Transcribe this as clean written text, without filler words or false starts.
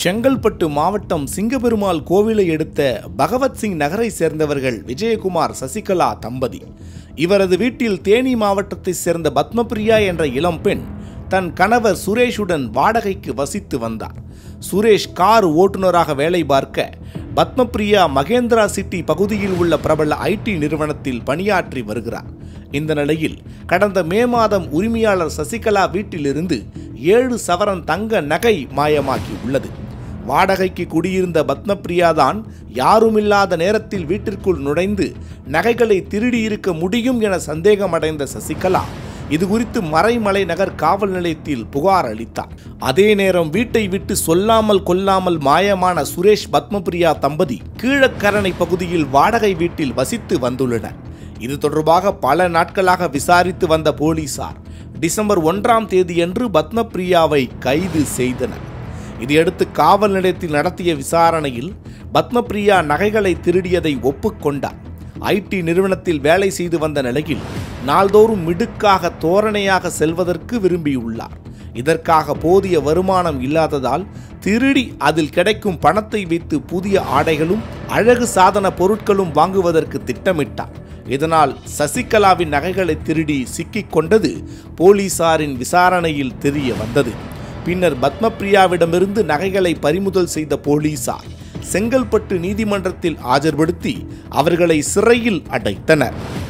செங்கல்பட்டு மாவட்டம் சிங்கபெருமாள் கோவிலை எடுத்த பகவத்சிங் நகரை சேர்ந்தவர்கள் விஜயகுமார் சசிகலா தம்பதி. இவரது வீட்டில் தேனி மாவட்டத்தை சேர்ந்த பத்மபிரியா என்ற இளம்பெண் தன் கணவர் சுரேஷுடன் வாடகைக்கு வசித்து வந்தார். சுரேஷ் கார் ஓட்டுநராக வேலை பார்க்க பத்மபிரியா மகேந்திரா சிட்டி பகுதியில் உள்ள பிரபல ஐடி நிறுவனத்தில் பணியாற்றி வருகிறார். இந்த நிலையில் கடந்த மே மாதம் உரிமையாளர் சசிகலா வீட்டிலிருந்து 7 சவரன் தங்க நகை மாயமாகி உள்ளது. வாடகைக்கு குடியிருந்த பத்மபிரியா தான் யாருமில்லாத நேரத்தில் வீட்டிற்குள் நுழைந்து நகைகளை திருடியிருக்க முடியும் என சந்தேகமடைந்த சசிகலா இதுகுறித்து மறைமலை நகர் காவல் நிலையத்தில் புகார் அளித்தார். அதே நேரம் வீட்டை விட்டு சொல்லாமல் கொல்லாமல் மாயமான சுரேஷ் பத்மபிரியா தம்பதி கீழக்கரணை பகுதியில் வாடகை வீட்டில் வசித்து வந்துள்ளனர். இது தொடர்பாக பல நாட்களாக விசாரித்து வந்த போலீசார் டிசம்பர் 1ஆம் தேதியன்று பத்மபிரியாவை கைது செய்தனர். இதையடுத்து காவல் நிலையத்தில் நடத்திய விசாரணையில் பத்மபிரியா நகைகளை திருடியதை ஒப்புக்கொண்டார். ஐடி நிறுவனத்தில் வேலை செய்து வந்த நிலையில் நாள்தோறும் மிடுக்காக தோரணையாக செல்வதற்கு விரும்பியுள்ளார். இதற்காக போதிய வருமானம் இல்லாததால் திருடி அதில் கிடைக்கும் பணத்தை வைத்து புதிய ஆடைகளும் அழகு சாதன பொருட்களும் வாங்குவதற்கு திட்டமிட்டார். இதனால் சசிகலாவின் நகைகளை திருடி சிக்கிக் கொண்டது போலீசாரின் விசாரணையில் தெரிய வந்தது. பின்னர் பத்மபிரியாவிடமிருந்து நகைகளை பறிமுதல் செய்த போலீசார் செங்கல்பட்டு நீதிமன்றத்தில் ஆஜர்படுத்தி அவர்களை சிறையில் அடைத்தனர்.